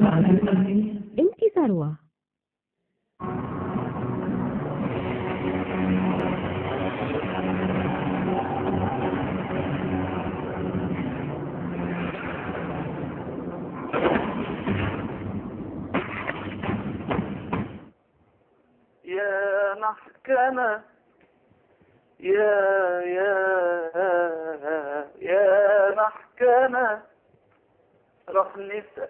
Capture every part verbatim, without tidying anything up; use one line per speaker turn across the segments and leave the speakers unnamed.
انت ثروة.
يا محكمة يا يا يا محكمة رح نسأل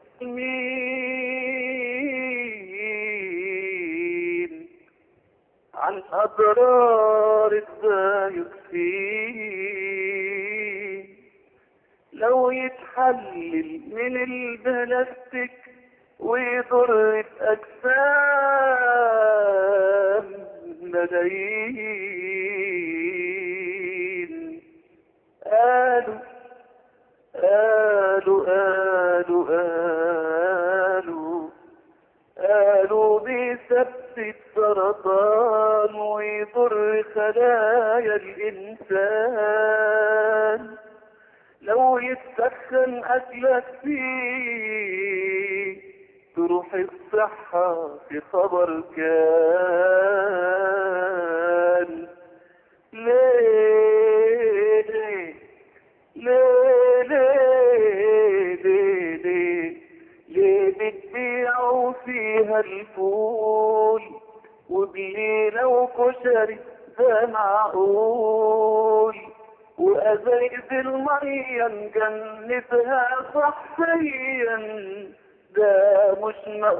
مين عن أضرار الدايوكسين لو يتحلل من البلاستيك ويضر بأجسام ملايين. قالوا قالوا قالوا قالوا قالوا بيسبب سرطان ويضر خلايا الإنسان لو يتسخن أكلك فيه تروح الصحة في خبر كان. ليه ليه ليه ليه ليه ليه ليه بتبيعوا فيها الفول وبليلة وكشري ده معقول وأزايد المية نجنبها صحيا ده مش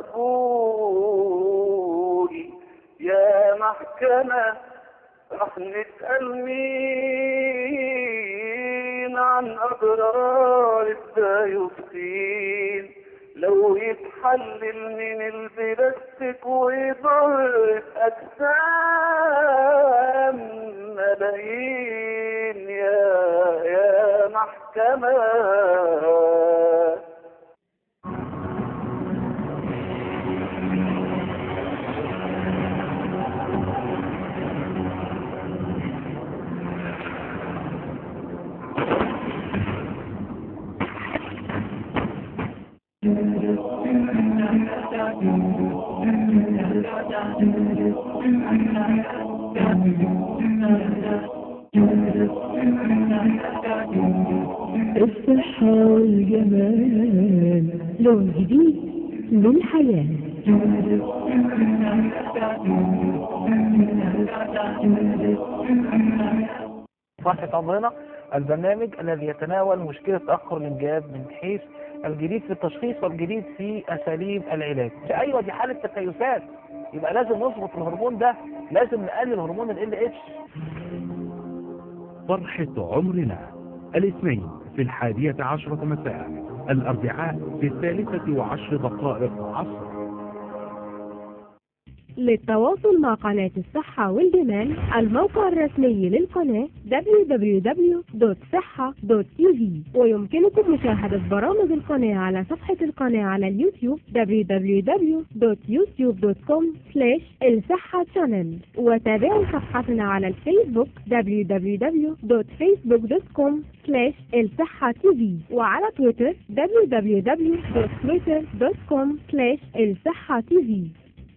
مقبول. يا محكمة رح نسأل مين عن أضرار الدايوكسين لو يتحلل من البلاستيك ويضر أجسام ملايين. يا يا محكمة
الصحة والجمال لون جديد للحياة.
صحة عمرنا البرنامج الذي يتناول مشكلة تأخر الإنجاب من حيث الجديد في التشخيص والجديد في أساليب العلاج. أيوة دي حالة تكيسات، يبقى لازم نظبط الهرمون ده، لازم نقلل هرمون ال اتش.
فرحة عمرنا الاثنين في الحادية عشرة مساء، الأربعاء في الثالثة وعشر دقائق عصر.
للتواصل مع قناة الصحة والجمال الموقع الرسمي للقناة دبليو دبليو دبليو دوت صحة دوت تي في، ويمكنكم مشاهدة برامج القناة على صفحة القناة على اليوتيوب دبليو دبليو دبليو دوت يوتيوب دوت كوم سلاش الصحة شانل، وتابعوا صفحتنا على الفيسبوك دبليو دبليو دبليو دوت فيسبوك دوت كوم سلاش الصحة تي في، وعلى تويتر دبليو دبليو دبليو دوت تويتر دوت كوم سلاش الصحة تي في.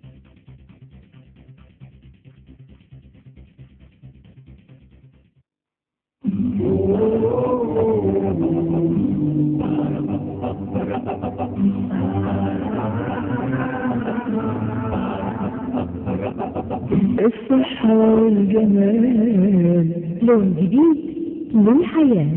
الصحة والجمال لون جديد للحياة.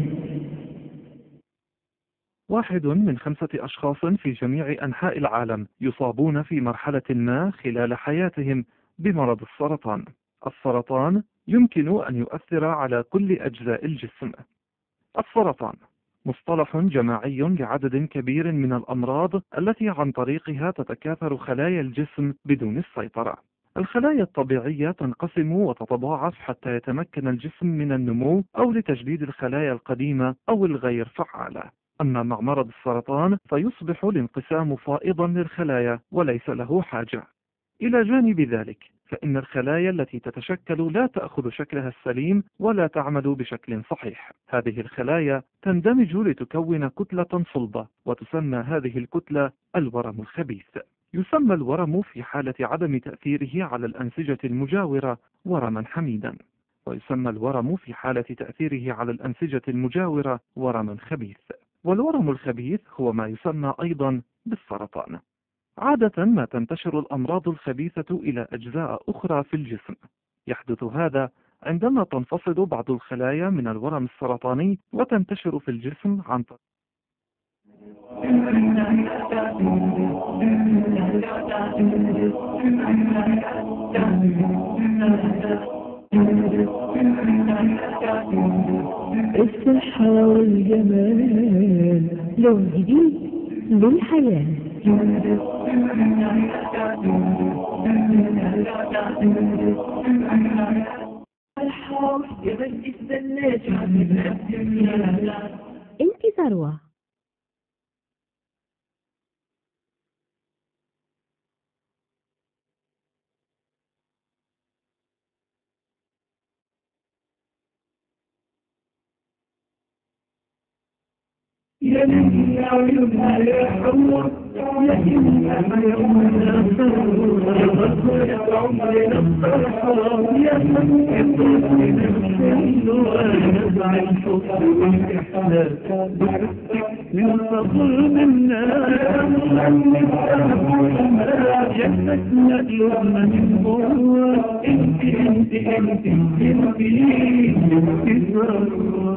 واحد من خمسة أشخاص في جميع أنحاء العالم يصابون في مرحلة ما خلال حياتهم بمرض السرطان. السرطان يمكن أن يؤثر على كل أجزاء الجسم. السرطان مصطلح جماعي لعدد كبير من الأمراض التي عن طريقها تتكاثر خلايا الجسم بدون السيطرة. الخلايا الطبيعية تنقسم وتتضاعف حتى يتمكن الجسم من النمو أو لتجديد الخلايا القديمة أو الغير فعالة. أما مع مرض السرطان فيصبح الانقسام فائضا للخلايا وليس له حاجة. إلى جانب ذلك فإن الخلايا التي تتشكل لا تأخذ شكلها السليم ولا تعمل بشكل صحيح. هذه الخلايا تندمج لتكون كتلة صلبة، وتسمى هذه الكتلة الورم الخبيث. يسمى الورم في حالة عدم تأثيره على الأنسجة المجاورة ورما حميدا، ويسمى الورم في حالة تأثيره على الأنسجة المجاورة ورما خبيث. والورم الخبيث هو ما يسمى أيضا بالسرطان. عادة ما تنتشر الأمراض الخبيثة إلى أجزاء أخرى في الجسم. يحدث هذا عندما تنفصل بعض الخلايا من الورم السرطاني وتنتشر في الجسم عن طريق
الصحة والجمال،
لون جديد للحياة. انت ثروة.
يا من عيونها يا حمر، يا من عيونها صور، يا عمرنا الصرحة، يا من يطلب من الخيل وينزع الحب والإحساس، من صبر منا جنتنا قلوبنا من جوا، انت انت انت انت انت ثروة.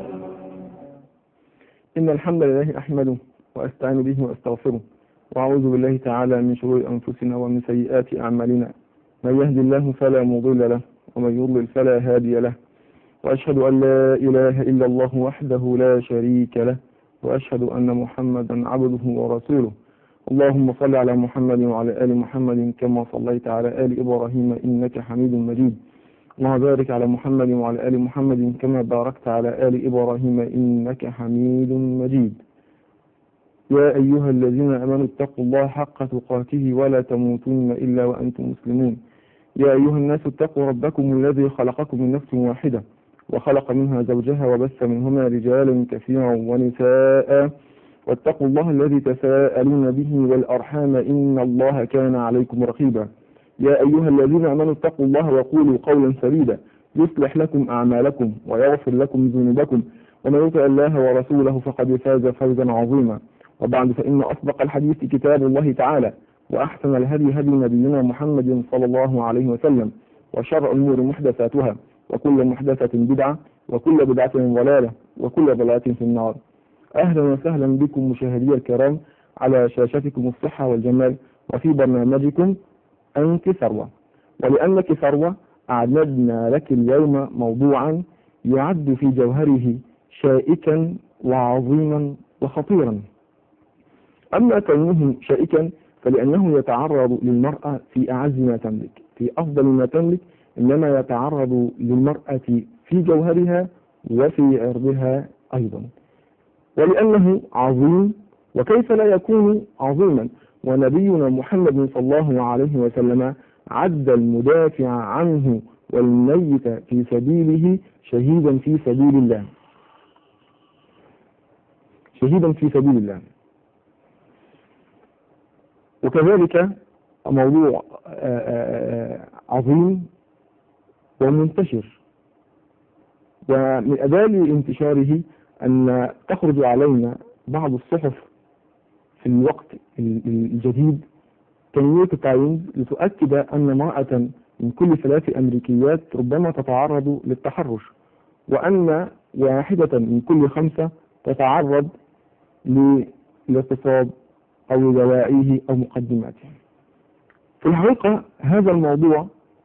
إن الحمد لله أحمده وأستعين به وأستغفره، وأعوذ بالله تعالى من شرور أنفسنا ومن سيئات أعمالنا. من يهد الله فلا مضل له، ومن يضلل فلا هادي له، وأشهد أن لا إله إلا الله وحده لا شريك له، وأشهد أن محمدا عبده ورسوله. اللهم صل على محمد وعلى آل محمد كما صليت على آل إبراهيم إنك حميد مجيد. اللهم بارك على محمد وعلى آل محمد كما باركت على آل إبراهيم إنك حميد مجيد. يا أيها الذين آمنوا اتقوا الله حق تقاته ولا تموتن إلا وأنتم مسلمون. يا أيها الناس اتقوا ربكم الذي خلقكم من نفس واحدة وخلق منها زوجها وبث منهما رجالا كثيرا ونساء، واتقوا الله الذي تساءلون به والأرحام إن الله كان عليكم رقيبا. يا أيها الذين آمنوا اتقوا الله وقولوا قولا سديدا يصلح لكم أعمالكم ويغفر لكم ذنوبكم، ومن يطع الله ورسوله فقد فاز فوزا عظيما. وبعد، فإن أصدق الحديث كتاب الله تعالى، وأحسن الهدي هدي نبينا محمد صلى الله عليه وسلم، وشر الأمور محدثاتها، وكل محدثة بدعة، وكل بدعة ضلالة، وكل ضلالة في النار. أهلا وسهلا بكم مشاهدي الكرام على شاشتكم الصحة والجمال، وفي برنامجكم أنت ثروة. ولأنك ثروة أعددنا لك اليوم موضوعا يعد في جوهره شائكا وعظيما وخطيرا. أما كونه شائكا فلأنه يتعرض للمرأة في أعز ما تملك، في أفضل ما تملك، إنما يتعرض للمرأة في جوهرها وفي عرضها أيضا. ولأنه عظيم، وكيف لا يكون عظيما ونبينا محمد صلى الله عليه وسلم عد المدافع عنه والميت في سبيله شهيدا في سبيل الله، شهيدا في سبيل الله. وكذلك موضوع عظيم ومنتشر، ومن أدال انتشاره أن تخرج علينا بعض الصحف في الوقت الجديد كنيويورك تايمز لتؤكد أن امرأة من كل ثلاث أمريكيات ربما تتعرض للتحرش، وأن واحدة من كل خمسة تتعرض للاغتصاب أو دوائيه أو مقدماته. في الحقيقة هذا الموضوع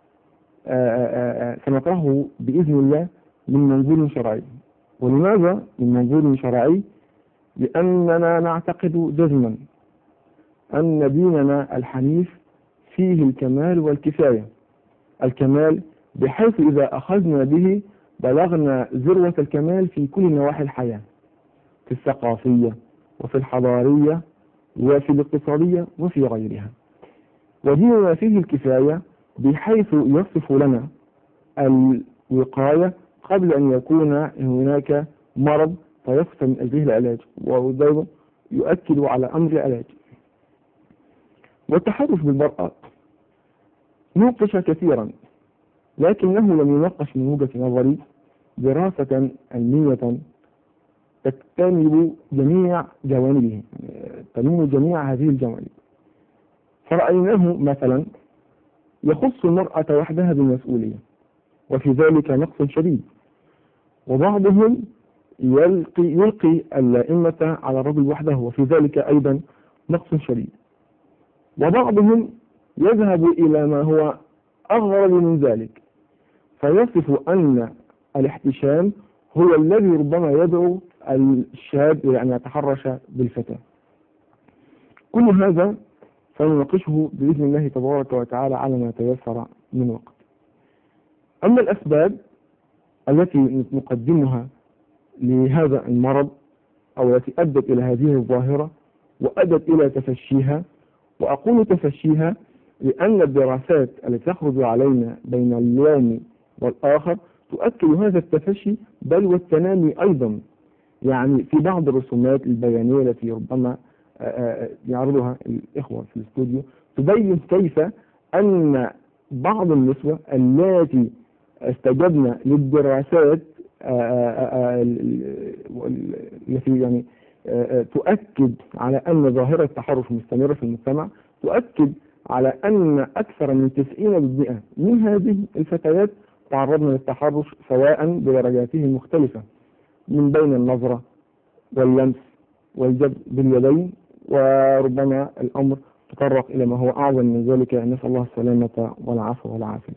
سنطرحه بإذن الله من منظور شرعي. ولماذا من منظور شرعي؟ لأننا نعتقد جزما أن ديننا الحنيف فيه الكمال والكفاية. الكمال بحيث إذا أخذنا به بلغنا ذروة الكمال في كل نواحي الحياة، في الثقافية وفي الحضارية وفي الاقتصادية وفي غيرها. وديننا فيه الكفاية بحيث يصف لنا الوقاية قبل أن يكون هناك مرض فيصف من أجله العلاج، وده يؤكد على أمر العلاج. والتحرش بالمرأة نوقش كثيرا، لكنه لم يناقش من وجهة نظري دراسة علمية تكتمل جميع جوانبه، تنم جميع هذه الجوانب. فرأيناه مثلا يخص المرأة وحدها بالمسؤولية، وفي ذلك نقص شديد، وبعضهم يلقي, يلقي الأئمة على الرجل وحده، وفي ذلك أيضا نقص شديد. وبعضهم يذهب إلى ما هو أغرب من ذلك، فيصف أن الاحتشام هو الذي ربما يدعو الشاب إلى أن يتحرش بالفتاة. كل هذا سنناقشه بإذن الله تبارك وتعالى على ما تيسر من وقت. أما الأسباب التي نقدمها لهذا المرض أو التي أدت إلى هذه الظاهرة وأدت إلى تفشيها، وأقول تفشيها لأن الدراسات التي تخرج علينا بين اليوم والآخر تؤكد هذا التفشي بل والتنامي أيضا. يعني في بعض الرسومات البيانية التي ربما يعرضها الإخوة في الاستوديو تبين كيف أن بعض النسوة التي استجبنا للدراسات التي يعني تؤكد على أن ظاهرة التحرش مستمرة في المجتمع، تؤكد على أن أكثر من تسعين بالمئة من هذه الفتيات تعرضن للتحرش سواء بدرجاته المختلفة، من بين النظرة واللمس والجذب باليدين، وربما الأمر تطرق إلى ما هو أعظم من ذلك، نسأل الله السلامة والعفو والعافية.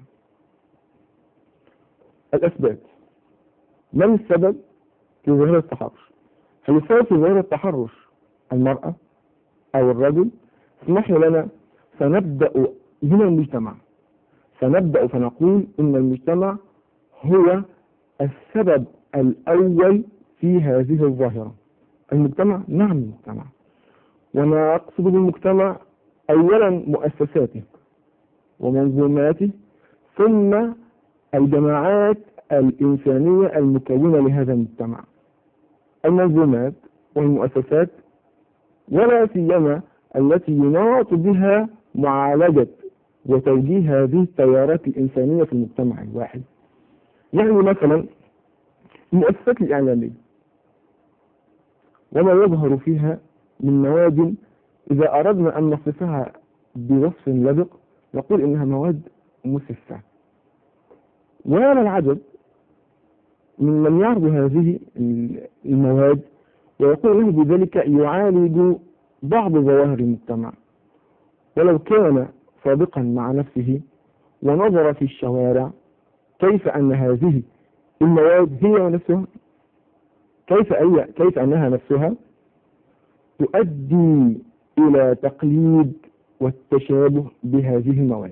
الأسباب: من السبب في ظاهرة التحرش؟ هل السبب في ظاهرة التحرش المرأة أو الرجل؟ اسمح لنا سنبدأ من المجتمع، سنبدأ فنقول إن المجتمع هو السبب الأول في هذه الظاهرة. المجتمع، نعم المجتمع، وأنا أقصد بالمجتمع أولا مؤسساته ومنظوماته، ثم الجماعات الإنسانية المكونة لهذا المجتمع. المنظومات والمؤسسات ولا سيما التي يناط بها معالجة وتوجيه هذه التيارات الإنسانية في المجتمع الواحد. يعني مثلا المؤسسات الإعلامية وما يظهر فيها من مواد، إذا أردنا أن نصفها بوصف لبق نقول إنها مواد مسفة. ولا العجب من من يعرض هذه المواد ويقول له بذلك يعالج بعض ظواهر المجتمع، ولو كان صادقا مع نفسه ونظر في الشوارع كيف أن هذه المواد هي نفسها، كيف أي كيف أنها نفسها تؤدي إلى تقليد والتشابه بهذه المواد.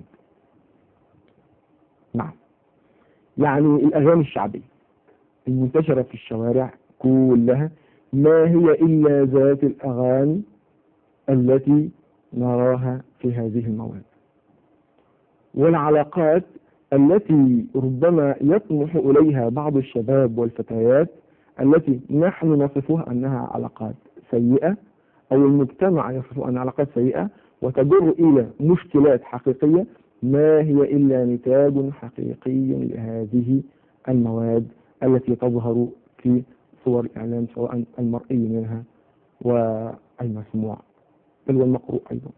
نعم، يعني الأغاني الشعبية المنتشرة في الشوارع كلها ما هي إلا ذات الأغاني التي نراها في هذه المواد. والعلاقات التي ربما يطمح إليها بعض الشباب والفتيات التي نحن نصفها أنها علاقات سيئة، أو المجتمع يصفها أنها علاقات سيئة وتجر إلى مشكلات حقيقية، ما هي إلا نتاج حقيقي لهذه المواد التي تظهر في صور الإعلام سواء المرئي منها والمسموع بل والمقروء أيضا.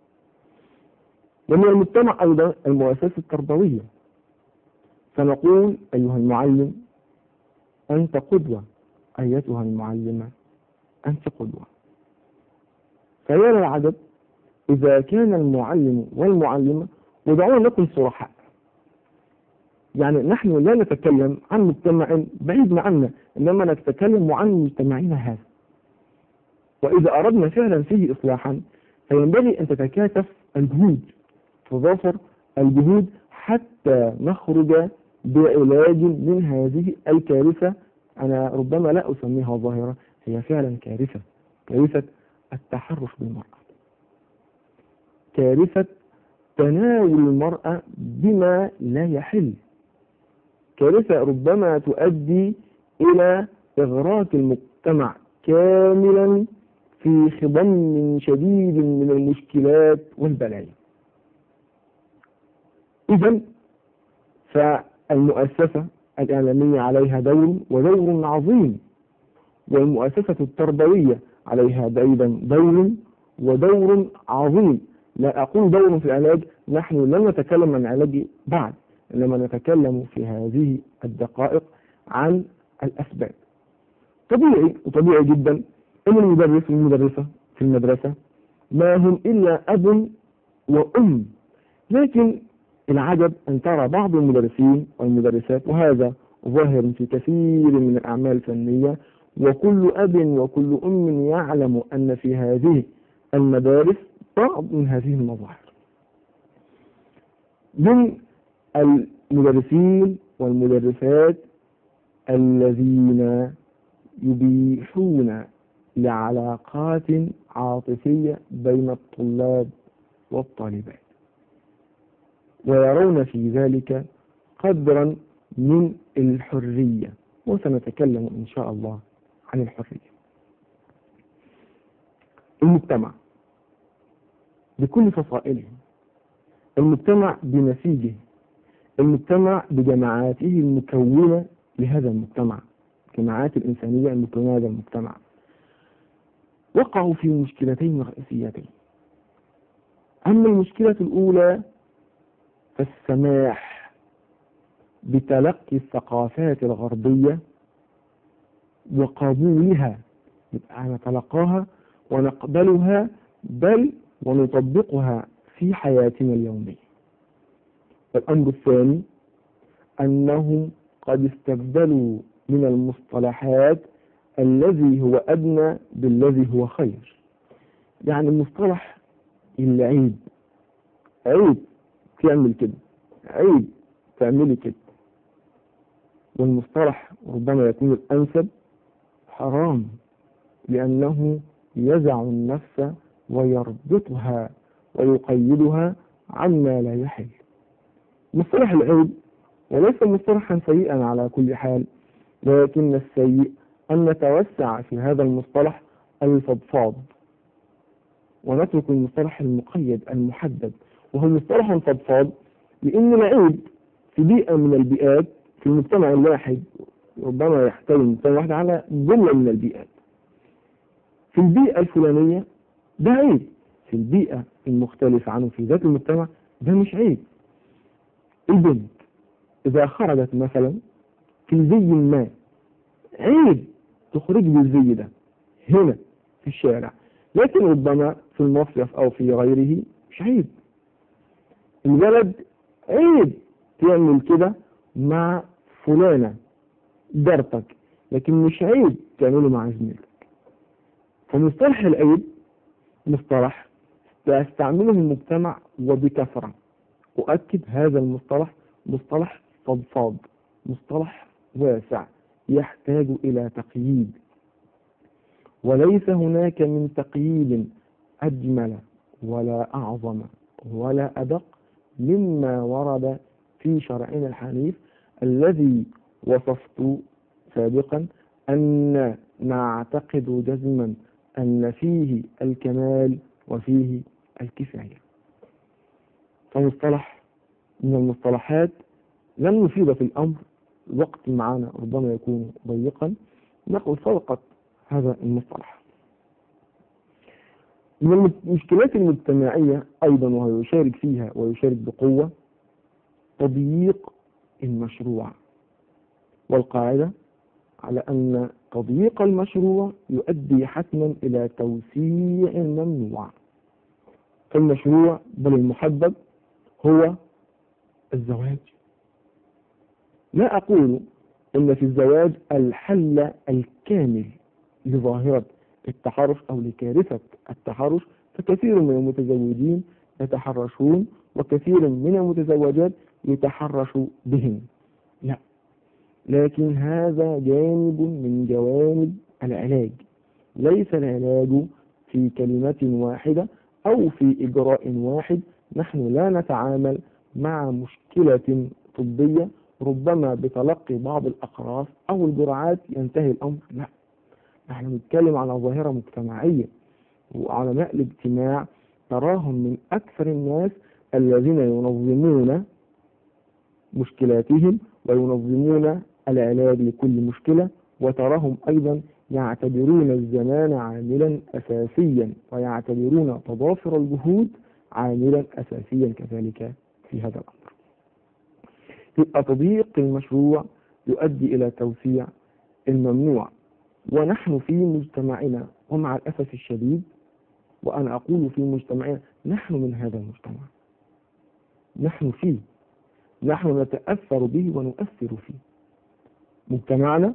ومن المجتمع أيضا المؤسسات التربوية، فنقول أيها المعلم أنت قدوة، أيتها المعلمة أنت قدوة. فيا للعجب إذا كان المعلم والمعلمة، ودعونا نكون صرحاء، يعني نحن لا نتكلم عن مجتمع بعيد عنا، إنما نتكلم عن مجتمعنا هذا. وإذا أردنا فعلا فيه إصلاحا فينبغي أن تتكاتف الجهود، تضافر الجهود حتى نخرج بعلاج من هذه الكارثة. أنا ربما لا أسميها ظاهرة، هي فعلا كارثة، كارثة التحرش بالمرأة، كارثة تناول المرأة بما لا يحل، كارثة ربما تؤدي إلى إغراق المجتمع كاملا في خضم شديد من المشكلات والبلايا. إذن فالمؤسسة الإعلامية عليها دور ودور عظيم، والمؤسسة التربوية عليها أيضا دور ودور عظيم. لا أقول دور في العلاج، نحن لم نتكلم عن العلاج بعد، إنما نتكلم في هذه الدقائق عن الأسباب. طبيعي وطبيعي جدا أن المدرس والمدرسة في المدرسة ما هم إلا أب وأم، لكن العجب أن ترى بعض المدرسين والمدرسات، وهذا ظاهر في كثير من الأعمال الفنية، وكل أب وكل أم يعلم أن في هذه المدارس بعض من هذه المظاهر من المدرسين والمدرسات الذين يبيحون لعلاقات عاطفية بين الطلاب والطالبات، ويرون في ذلك قدرا من الحرية، وسنتكلم إن شاء الله عن الحرية. المجتمع بكل فصائله، المجتمع بنسيجه، المجتمع بجماعاته المكونة لهذا المجتمع، الجماعات الإنسانية المكونة لهذا المجتمع، وقعوا في مشكلتين رئيسيتين. أما المشكلة الأولى فالسماح بتلقي الثقافات الغربية وقبولها، يبقى نتلقاها ونقبلها بل ونطبقها في حياتنا اليومية. الأمر الثاني أنهم قد استبدلوا من المصطلحات الذي هو أدنى بالذي هو خير. يعني المصطلح العيب، عيب تعمل كده، عيب تعملي كده، والمصطلح ربما يكون الأنسب حرام، لأنه يزع النفس ويربطها ويقيدها عما لا يحل. مصطلح العيب وليس مصطلحا سيئا على كل حال، لكن السيء أن نتوسع في هذا المصطلح الفضفاض ونترك المصطلح المقيد المحدد، وهو مصطلح فضفاض، لأن العيب في بيئة من البيئات في المجتمع الواحد ربما يحتوي المجتمع الواحد على جملة من البيئات. في البيئة الفلانية ده عيب، في البيئة المختلفة عنه في ذات المجتمع ده مش عيب. البنت إذا خرجت مثلا في زي ما عيب تخرج بالزي ده هنا في الشارع، لكن ربما في المصيف أو في غيره مش عيب. الولد عيب تعمل كده مع فلانة جارتك، لكن مش عيب تعمله مع زميلك. فمصطلح العيب مصطلح يستعمله المجتمع وبكثرة. أؤكد هذا المصطلح مصطلح فضفاض، مصطلح واسع يحتاج إلى تقييد، وليس هناك من تقييد أجمل ولا أعظم ولا أدق مما ورد في شرعنا الحنيف الذي وصفت سابقا أن نعتقد جزما أن فيه الكمال وفيه الكفاية. فمصطلح من المصطلحات لم نفيد في الأمر، الوقت معنا ربما يكون ضيقا، نقول فقط هذا المصطلح. من المشكلات المجتمعية أيضا وهو يشارك فيها ويشارك بقوة تضييق المشروع، والقاعدة على أن تضييق المشروع يؤدي حتما إلى توسيع الممنوع. فالمشروع بل المحبب هو الزواج. لا أقول إن في الزواج الحل الكامل لظاهرة التحرش أو لكارثة التحرش، فكثير من المتزوجين يتحرشون وكثير من المتزوجات يتحرش بهم، لا، لكن هذا جانب من جوانب العلاج. ليس العلاج في كلمة واحدة أو في إجراء واحد، نحن لا نتعامل مع مشكلة طبية ربما بتلقي بعض الأقراص أو الجرعات ينتهي الأمر، لا، نحن نتكلم على ظاهرة مجتمعية. وعلماء الاجتماع تراهم من أكثر الناس الذين ينظمون مشكلاتهم وينظمون العلاج لكل مشكلة، وتراهم أيضا يعتبرون الزمان عاملا أساسيا ويعتبرون تضافر الجهود عاملا أساسيا كذلك في هذا الأمر. يبقى تضييق المشروع يؤدي إلى توسيع الممنوع، ونحن في مجتمعنا ومع الأسف الشديد، وأنا أقول في مجتمعنا، نحن من هذا المجتمع، نحن فيه، نحن نتأثر به ونؤثر فيه. مجتمعنا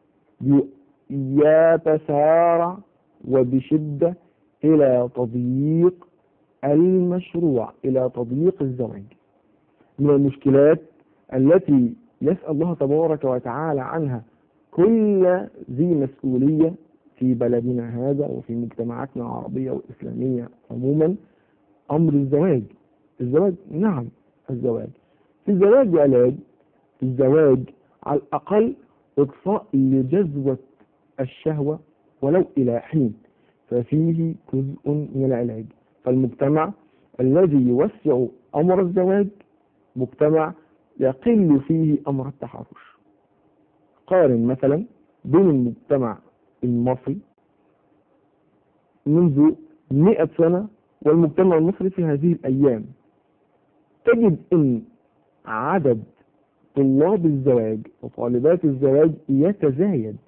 يتسارع وبشدة إلى تضييق المشروع، إلى تضييق الزواج. من المشكلات التي يسأل الله تبارك وتعالى عنها كل ذي مسؤولية في بلدنا هذا وفي مجتمعاتنا العربية والإسلامية عموما أمر الزواج. الزواج نعم، الزواج في الزواج علاج، في الزواج على الأقل إطفاء لجذوة الشهوة ولو إلى حين، ففيه جزء من العلاج. فالمجتمع الذي يوسع أمر الزواج مجتمع يقل فيه أمر التحرش. قارن مثلا بين المجتمع المصري منذ مئة سنة والمجتمع المصري في هذه الأيام، تجد أن عدد طلاب الزواج وطالبات الزواج يتزايد،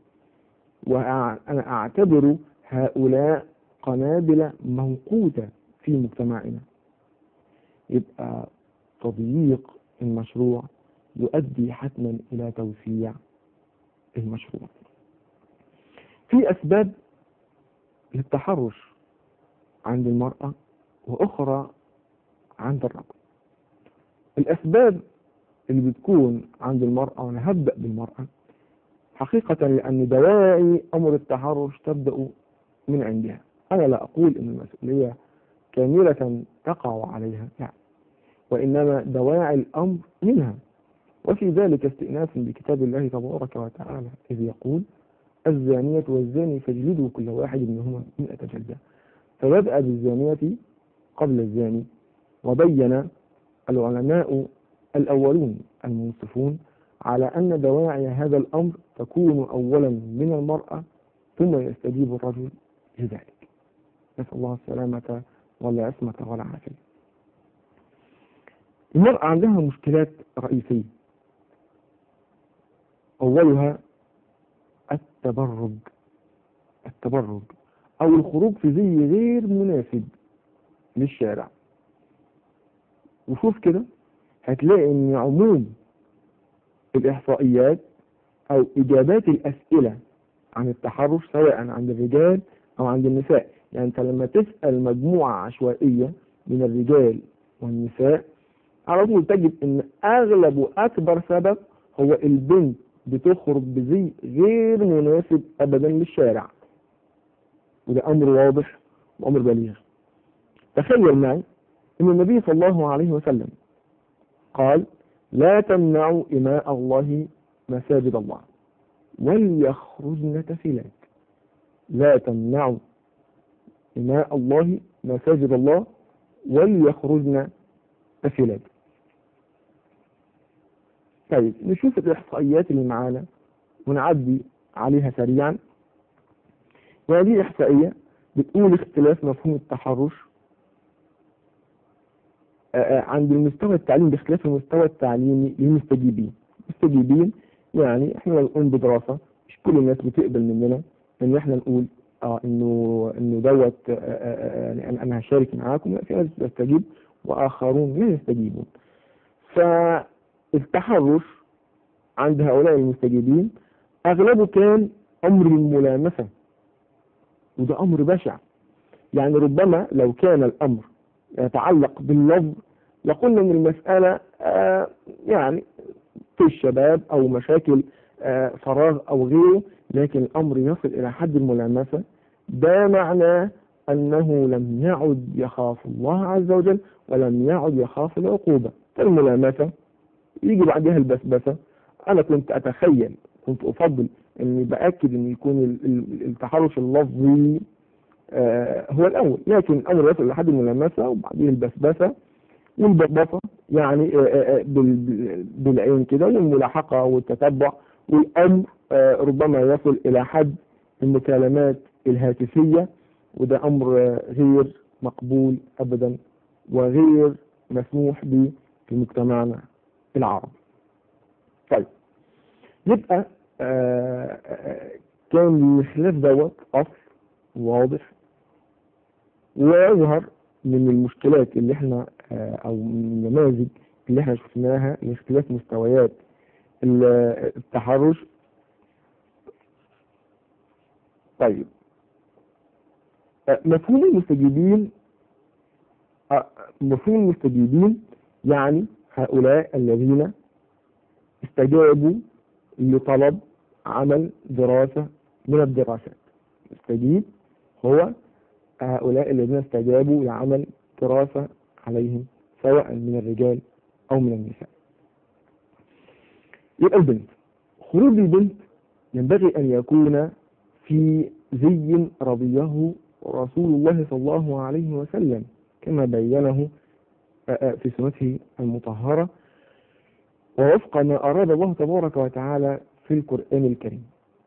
وأنا أعتبر هؤلاء قنابل موقوتة في مجتمعنا. يبقى تضييق المشروع يؤدي حتما إلى توسيع المشروع. في أسباب للتحرش عند المرأة وأخرى عند الرجل. الأسباب اللي بتكون عند المرأة، وأنا هبدأ بالمرأة حقيقة لأن دواعي أمر التحرش تبدأ من عندها. أنا لا أقول أن المسؤولية كاملة تقع عليها، لا، وإنما دواعي الأمر منها. وفي ذلك استئناس بكتاب الله تبارك وتعالى إذ يقول الزانية والزاني فاجلدوا كل واحد منهما مئة جلدة. فبدأ بالزانية قبل الزاني، وبين العلماء الأولون المنصفون على أن دواعي هذا الأمر تكون أولا من المرأة ثم يستجيب الرجل لذلك. نسأل الله السلامة والعصمة والعافية. المرأة عندها مشكلات رئيسية، أولها التبرج التبرج أو الخروج في زي غير مناسب للشارع. وشوف كده هتلاقي أن عموم الإحصائيات أو إجابات الأسئلة عن التحرش سواء عند الرجال أو عند النساء، يعني أنت لما تسأل مجموعة عشوائية من الرجال والنساء على طول تجد أن أغلب وأكبر سبب هو البنت بتخرج بزي غير مناسب أبدا للشارع، وده أمر واضح وأمر بليغ. تخيل معي أن النبي صلى الله عليه وسلم قال لا تمنعوا إماء الله مساجد الله وليخرجن تفلات. لا تمنعوا إماء الله مساجد الله وليخرجن تفلات. طيب نشوف الإحصائيات اللي معانا ونعدي عليها سريعا. وهذه إحصائية بتقول اختلاف مفهوم التحرش عند المستوى التعليمي باختلاف المستوى التعليمي للمستجيبين. المستجيبين يعني احنا لو نقوم بدراسة مش كل الناس بتقبل مننا ان احنا نقول اه انه انه دوت يعني انا انا هشارك معاكم، في ناس بتستجيب واخرون لا يستجيبون. فالتحرش عند هؤلاء المستجيبين اغلبه كان امر الملامسة، وده امر بشع. يعني ربما لو كان الامر يتعلق باللفظ لقلنا ان المسألة آه يعني في الشباب او مشاكل آه فراغ او غيره، لكن الامر يصل الى حد الملامسة. ده معناه أنه لم يعد يخاف الله عز وجل ولم يعد يخاف العقوبة. فالملامسة يجي بعدها البسبسة. أنا كنت أتخيل كنت أفضل أني بأكد أن يكون التحرش اللفظي آه هو الأول، لكن الأمر يصل لحد الملامسة وبعدين البسبسة والبسبسة يعني آه آه بالعين كده، والملاحقة والتتبع، والأمر آه ربما يصل إلى حد المكالمات الهاتفية، وده أمر غير مقبول أبدا وغير مسموح به في مجتمعنا العربي. طيب يبقى آه آه كان الخلاف دوت أصل واضح، ويظهر من المشكلات اللي احنا آه أو من النماذج اللي احنا شفناها لاختلاف مستويات التحرش. طيب مفهوم المستجيبين مفهوم المستجيبين يعني هؤلاء الذين استجابوا لطلب عمل دراسة من الدراسات. استجيب هو هؤلاء الذين استجابوا لعمل دراسة عليهم سواء من الرجال أو من النساء. يبقى البنت، خروج البنت ينبغي أن يكون في زي رضيه رسول الله صلى الله عليه وسلم كما بينه في سنته المطهرة ووفق ما أراد الله تبارك وتعالى في القرآن الكريم.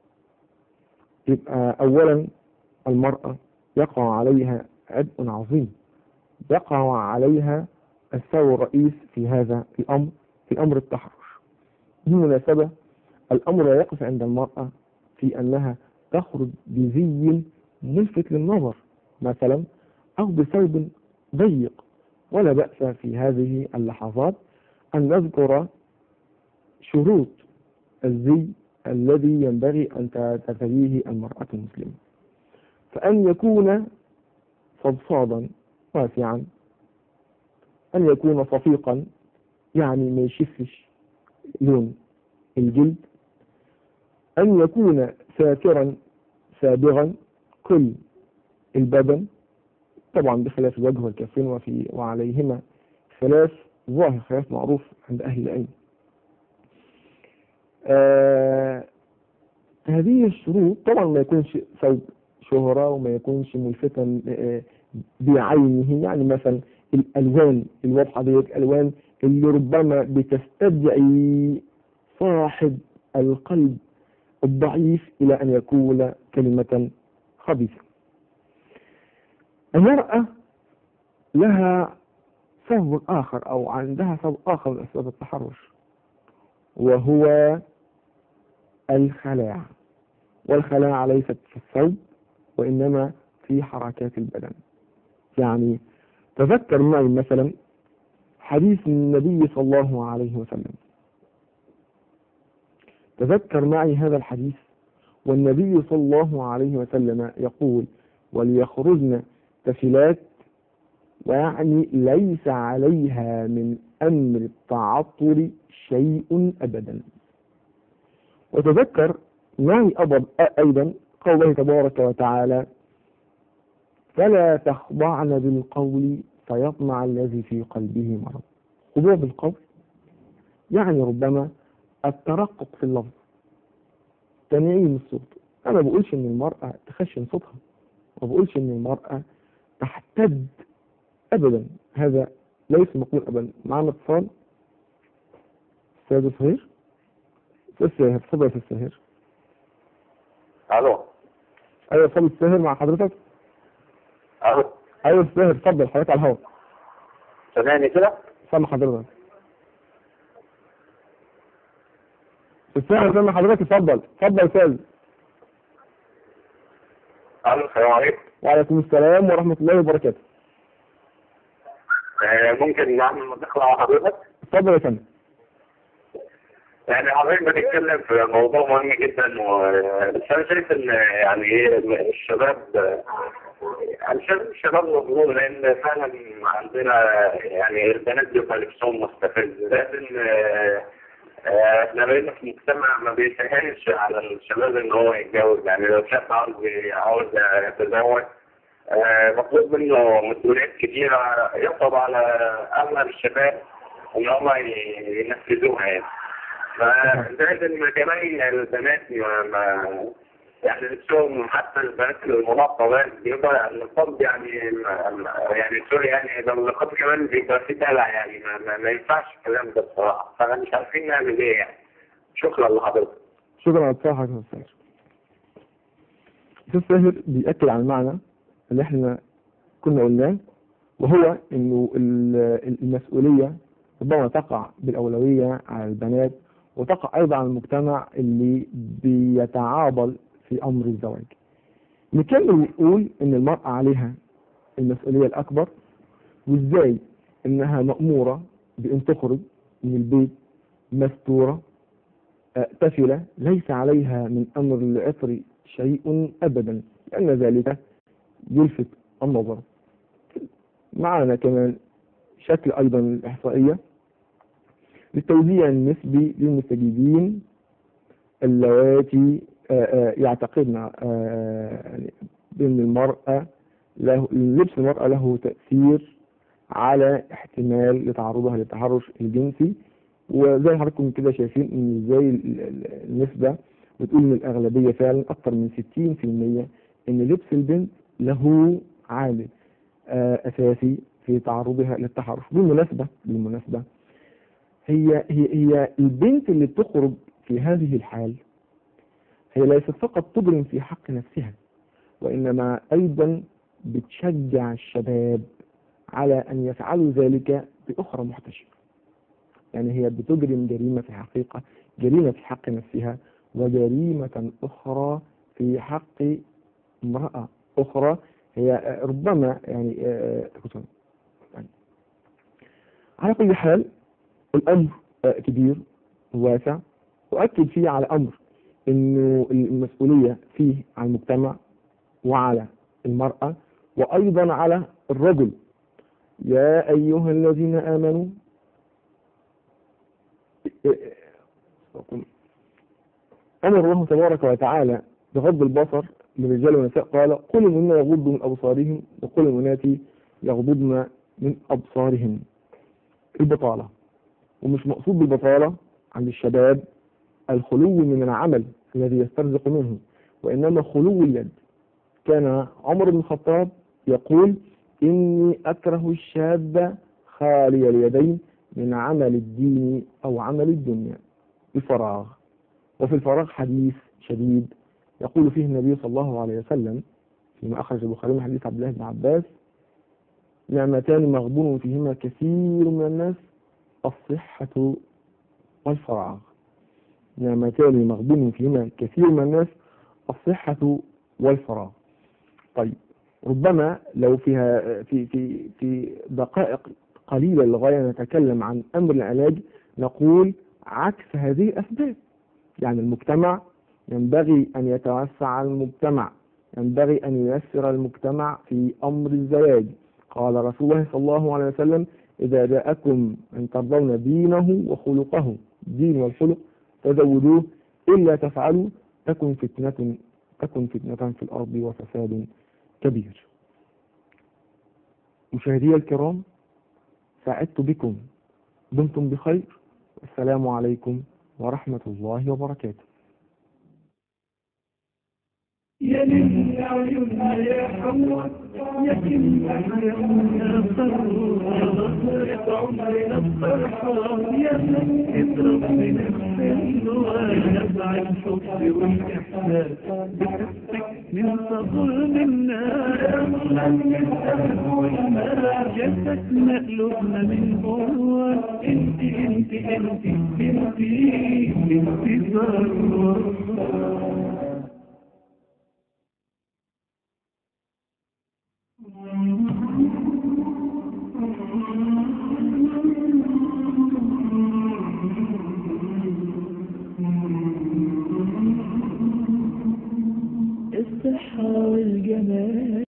يبقى أولا المرأة يقع عليها عبء عظيم، يقع عليها السبب الرئيس في هذا الأمر في أمر التحرش. بالمناسبة الأمر لا يقف عند المرأة في أنها تخرج بزي ملفت للنظر مثلا أو بثوب ضيق، ولا بأس في هذه اللحظات أن نذكر شروط الزي الذي ينبغي أن ترتديه المرأة المسلمة. فأن يكون فضفاضا واسعا، أن يكون صفيقا يعني ما يشفش لون الجلد، أن يكون ساترا سابغا كل البدن، طبعا بخلاف الوجه والكفين وفي وعليهما خلاف ظاهر، خلاف معروف عند أهل العلم. آه هذه الشروط طبعا ما يكونش ثوب شهرة وما يكونش ملفتا آه بعينه، يعني مثلا الألوان الواضحة دي الألوان اللي ربما بتستدعي صاحب القلب الضعيف إلى أن يقول كلمة خبيثة. المرأة لها سبب آخر أو عندها سبب آخر من أسباب التحرش، وهو الخلاع. والخلاع ليست في الثوب وإنما في حركات البدن. يعني تذكر معي مثلا حديث النبي صلى الله عليه وسلم، تذكر معي هذا الحديث والنبي صلى الله عليه وسلم يقول: وليخرجن تفلات، ويعني ليس عليها من أمر التعطر شيء أبدا. وتذكر معي أيضا قول الله تبارك وتعالى: فلا تخضعن بالقول فيطمع الذي في قلبه مرض. خضوع بالقول يعني ربما الترقق في اللفظ، تنعيم الصوت. أنا ما بقولش إن المرأة تخشن صوتها، ما بقولش إن المرأة تحتد أبدا، هذا ليس مقبول أبدا. معنا اتصال. أستاذ الصهير، أستاذ الساهر، تفضل يا الساهر.
الو.
أيوة أستاذ الساهر مع حضرتك.
الو.
أيوة الساهر، تفضل حضرتك على الهواء.
سامعني كده؟
سامع حضرتك. الساهر سامع حضرتك، اتفضل اتفضل يا أستاذ.
الو، السلام عليكم.
وعليكم السلام ورحمة الله وبركاته.
آه ممكن نعمل مداخلة مع حضرتك؟
اتفضل يا فندم.
يعني حضرتك بنتكلم في موضوع مهم جدا، بس انا شايف ان يعني ايه الشباب، يعني شايف الشباب مظلوم، لان فعلا عندنا يعني البنات بيبقى لبسهم مستفز، لكن احنا بقينا في مجتمع ما بيسهلش على الشباب ان هو يتجوز. يعني لو شاب عاوز عاوز يتزوج آه، مطلوب منه مسؤوليات كتيرة يصعب على أغلب الشباب إن هم ينفذوها يعني. فزائد إن كمان البنات ما, ما يعني لبسهم حتى البنات المنقبات بيبقى النقاب يعني ما يعني سوري يعني النقاب كمان بيبقى فيه دلع يعني ما, ما, ما ينفعش الكلام ده بصراحة. فأنا مش عارفين نعمل إيه يعني. شكرا لحضرتك.
شكرا على اتصالك يا أستاذ ساهر. أستاذ ساهر بيأكد على المعنى اللي احنا كنا قلناه، وهو إنه المسؤولية ربما تقع بالأولوية على البنات، وتقع أيضا على المجتمع اللي بيتعاضل في أمر الزواج. نكمل ونقول إن المرأة عليها المسؤولية الأكبر، وإزاي إنها مأمورة بأن تخرج من البيت مستورة تفلة، ليس عليها من أمر العطر شيء أبدا، لأن ذلك يلفت النظر. معنا كمان شكل أيضا الإحصائية للتوزيع النسبي للمستجيبين اللواتي يعتقدن بأن المرأة له لبس المرأة له تأثير على احتمال لتعرضها للتحرش الجنسي. وزي ما حضراتكم كده شايفين ان ازاي النسبة بتقول ان الأغلبية فعلا أكثر من ستين في المية ان لبس البنت له عامل أساسي في تعرضها للتحرش. بالمناسبة بالمناسبة هي هي هي البنت اللي بتخرج في هذه الحال هي ليست فقط تجرم في حق نفسها، وإنما أيضا بتشجع الشباب على أن يفعلوا ذلك بأخرى محتشمة. يعني هي بتجرم جريمة في حقيقة، جريمة في حق نفسها، وجريمة أخرى في حق امرأة أخرى هي ربما يعني, يعني على كل حال الأمر كبير وواسع، وأكد فيه على أمر إنه المسؤولية فيه على المجتمع وعلى المرأة وأيضا على الرجل. يا أيها الذين آمنوا أمر الله تبارك وتعالى بغض البصر للرجال والنساء، قال قل للمؤمنين يغضوا من أبصارهم وقل للمؤمنات يغضضن من أبصارهن. البطالة، ومش مقصود بالبطالة عند الشباب الخلو من العمل الذي يسترزق منه، وإنما خلو اليد. كان عمر بن الخطاب يقول إني أكره الشاب خالي اليدين من عمل الدين أو عمل الدنيا الفراغ. وفي الفراغ حديث شديد يقول فيه النبي صلى الله عليه وسلم فيما أخرج البخاري من حديث عبد الله بن عباس: نعمتان مغبون فيهما كثير من الناس، الصحة والفراغ. نعمتان مغبون فيهما كثير من الناس، الصحة والفراغ. طيب ربما لو فيها في في في دقائق قليلة للغاية نتكلم عن أمر العلاج، نقول عكس هذه الأسباب. يعني المجتمع ينبغي أن يتوسع المجتمع، ينبغي أن ييسر المجتمع في أمر الزواج. قال رسول الله صلى الله عليه وسلم: إذا جاءكم من ترضون دينه وخلقه، الدين والخلق فزودوه، إلا تفعلوا تكن فتنة تكن فتنة في الأرض وفساد كبير. مشاهدي الكرام، سعدت بكم، دمتم بخير، السلام عليكم ورحمة الله وبركاته.
يا للعيون يا حمر يا كل عيوننا فرح، نصرة عمرنا الفرحة، يا من اضرب من السلوى، نبع الحب والإحساس بحسك من ظلم الناس، من الأهل والمال جسد مقلوبنا من جوا، انت انت انت انت انت ذروة.